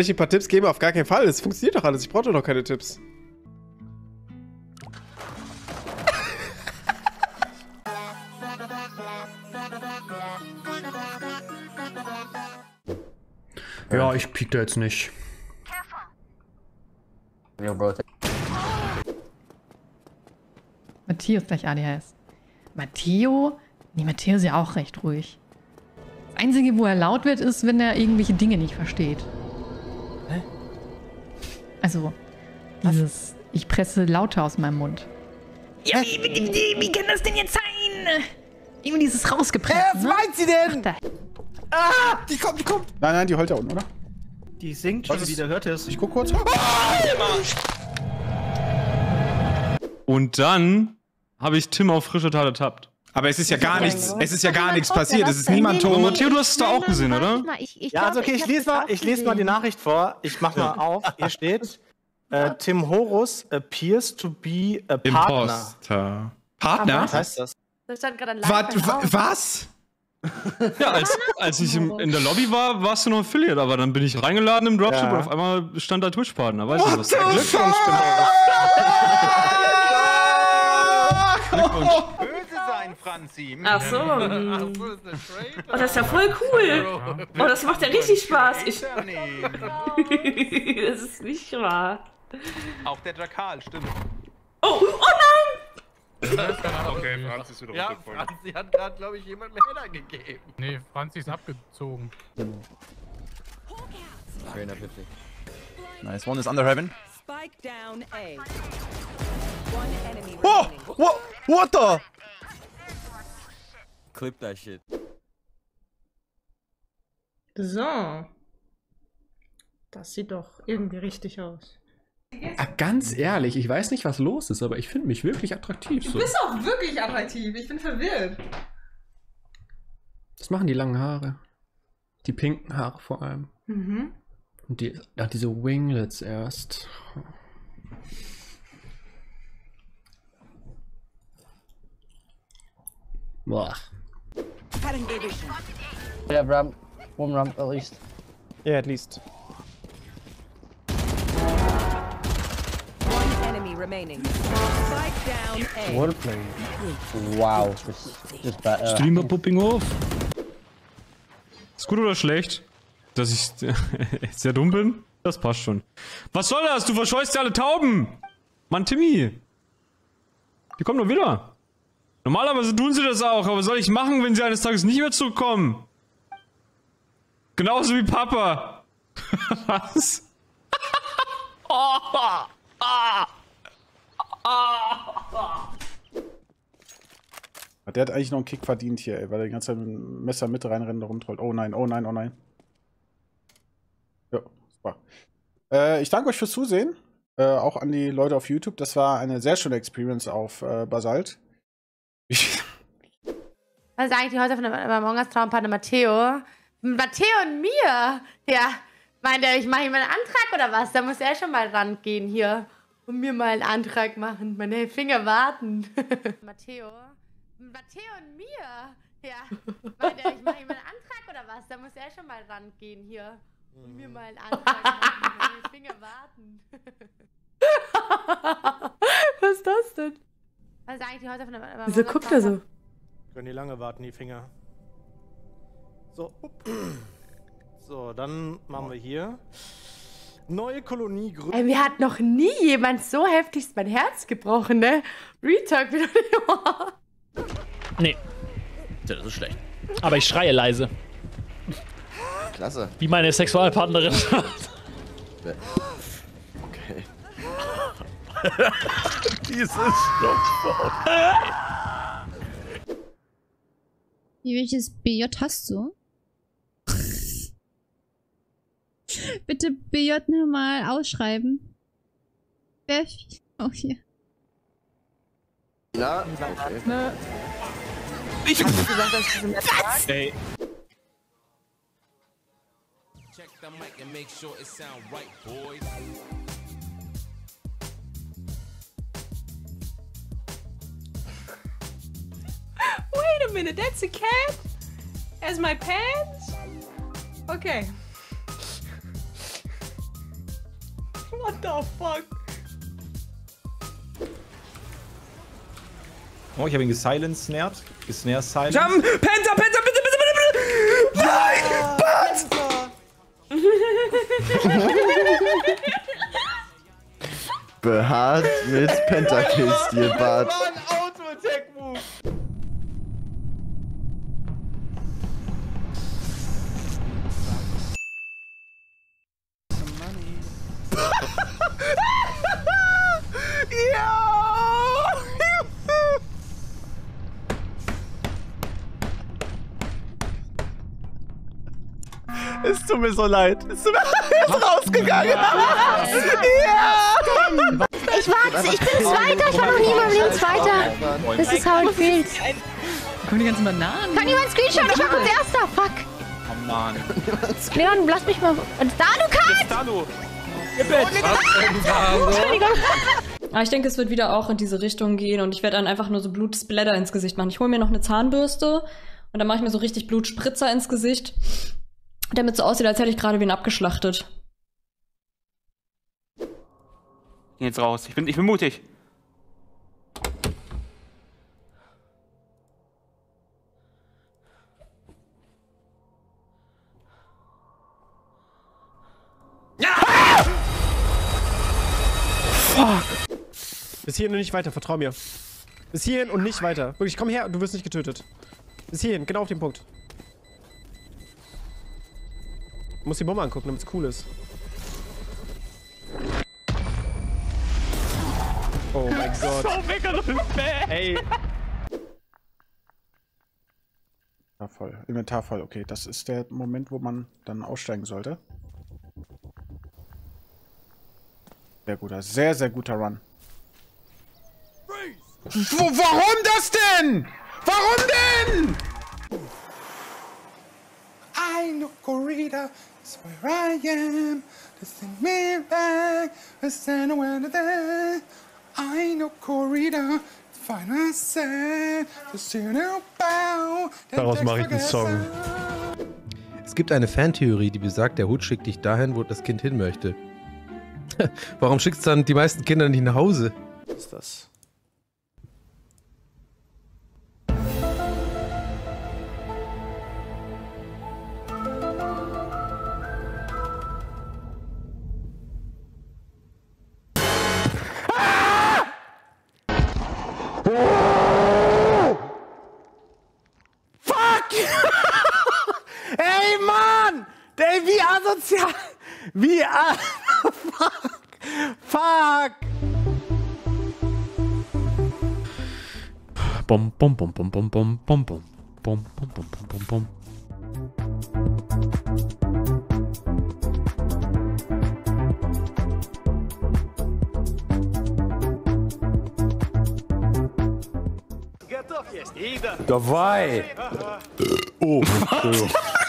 ich ein paar Tipps gebe? Auf gar keinen Fall. Es funktioniert doch alles. Ich brauche doch noch keine Tipps. Ja, ich piek da jetzt nicht. Matteo ist gleich ADHS. Matteo? Nee, Matteo ist ja auch recht ruhig. Das Einzige, wo er laut wird, ist, wenn er irgendwelche Dinge nicht versteht. Hä? Also, dieses, ich presse lauter aus meinem Mund. Ja, wie kann das denn jetzt sein? Irgendwie dieses rausgepresst. Was meint sie denn? Ah, die kommt, die kommt. Nein, nein, die heult da unten, oder? Die singt schon wieder, hört ihr es? Ich guck kurz. Und dann habe ich Tim auf frische Tat ertappt. Aber es ist ja gar nichts, passiert. Es ist niemand tot. Matteo, du hast es doch auch gesehen, oder? Ja, also okay, ich lese mal die Nachricht vor. Ich mach mal auf. Hier steht, Tim Horus appears to be a partner. Imposter. Partner? Was heißt das? Da stand gerade ein Like. Was? Ja, als ich in der Lobby war, warst du noch Affiliate, aber dann bin ich reingeladen im Dropship und auf einmal stand da Twitch-Partner. Weißt du was? Glückwunsch, Böse sein, Franzi. Ach so. Oh, das ist ja voll cool. Oh, das macht ja richtig Spaß. Das ist nicht wahr. Auch der Jakal, stimmt. Oh, oh nein! Okay, Franzi ist wieder runtergefallen. Ja, Franzi hat gerade, glaube ich, jemand mehr Header gegeben. Nee, Franzi ist abgezogen. Nice, one is under heaven. Spike down A. One enemy Oh! remaining. What the? Clip that shit. So. Das sieht doch irgendwie richtig aus. Ganz ehrlich, ich weiß nicht, was los ist, aber ich finde mich wirklich attraktiv. So. Du bist auch wirklich attraktiv. Ich bin verwirrt. Das machen die langen Haare. Die pinken Haare vor allem. Mhm. Und diese Winglets erst. Boah. Yeah, ramp. One ramp at least. Yeah, at least. One enemy remaining. Spike down A. Wordplay. Wow, just better. Streamer popping off. Ist gut oder schlecht? Dass ich sehr dumm bin? Das passt schon. Was soll das? Du verscheust ja alle Tauben! Mann, Timmy! Die kommen doch wieder. Normalerweise tun sie das auch, aber was soll ich machen, wenn sie eines Tages nicht mehr zurückkommen? Genauso wie Papa. Was? Der hat eigentlich noch einen Kick verdient hier, ey, weil er die ganze Zeit mit dem Messer mit reinrennt und rumtrollt. Oh nein, oh nein, oh nein. Ja, super. Ich danke euch fürs Zusehen. Auch an die Leute auf YouTube. Das war eine sehr schöne Experience auf Basalt. Was ist eigentlich die Häuser von Among Us Traumpartner Matteo? Matteo und mir? Ja, meint er, ich mache ihm einen Antrag oder was? Da muss er schon mal rangehen hier und mir mal einen Antrag machen. Meine Finger warten. Matteo und mir? Ja, meint er, ich mache ihm einen Antrag oder was? Da muss er schon mal rangehen hier und mir mal einen Antrag machen. Meine Finger warten. Was ist das denn? Was ist eigentlich die Häuser von Among Us? Wieso guckt er so? Können die lange warten, die Finger. So. So, dann machen wir hier. Neue Kolonie gründen. Ey, mir hat noch nie jemand so heftigst mein Herz gebrochen, ne? Retalk wieder nicht. Nee. Das ist schlecht. Aber ich schreie leise. Klasse. Wie meine Sexualpartnerin. Okay. Dieses Schlupfwort. Welches BJ hast du? Bitte BJ nochmal ausschreiben. Oh, hier. Ja, okay. Ich hab nicht gesagt, dass ich das nicht sag. Ey. Wait a minute, that's a cat? As my pants? Okay. What the fuck? Oh, ich habe ihn gesilenced. Gesnare silence. Jump! Penta, bitte! Nein! Behaart mit Pentakill-Stil, Bart. Auto-Attack-Move. Es tut mir so leid. Es tut mir jetzt rausgegangen. Ja! Ich warte, ich bin Zweiter, ich war noch nie in meinem Leben Zweiter. Das ist how it feels. Kommen die ganzen Bananen? Kann jemand Screenshot? Ich war als Erster, fuck. Oh Mann. Leon, lass mich mal... Da, du kannst! Hallo. Aber ich denke, es wird wieder auch in diese Richtung gehen und ich werde dann einfach nur so Blutsplatter ins Gesicht machen. Ich hole mir noch eine Zahnbürste und dann mache ich mir so richtig Blutspritzer ins Gesicht, damit so aussieht, als hätte ich gerade wen abgeschlachtet. Jetzt raus. Ich bin mutig. Fuck! Bis hierhin und nicht weiter, vertrau mir. Bis hierhin und nicht weiter. Wirklich, komm her, du wirst nicht getötet. Bis hierhin, genau auf den Punkt. Du musst die Bombe angucken, damit es cool ist. Oh mein Gott. So mega Ey. Ja, voll. Inventar voll, okay. Das ist der Moment, wo man dann aussteigen sollte. Sehr guter, sehr, sehr guter Run. Warum das denn? Warum denn? I know Corrida, that's where I am. Just send me back, just send away the day. I know Corrida, find myself, just you know bow. Daraus mache ich einen Song. Es gibt eine Fantheorie, die besagt, der Hut schickt dich dahin, wo das Kind hin möchte. Warum schickst du dann die meisten Kinder nicht nach Hause? Was ist das? Ey, Mann! Ey, wie asozial! Wie Fuck! Fuck! Bom, bom, bom, bom, bom, bom, bom, bom, bom, bom, bom, bom, bom. Давай! Oh, Entschuldigung.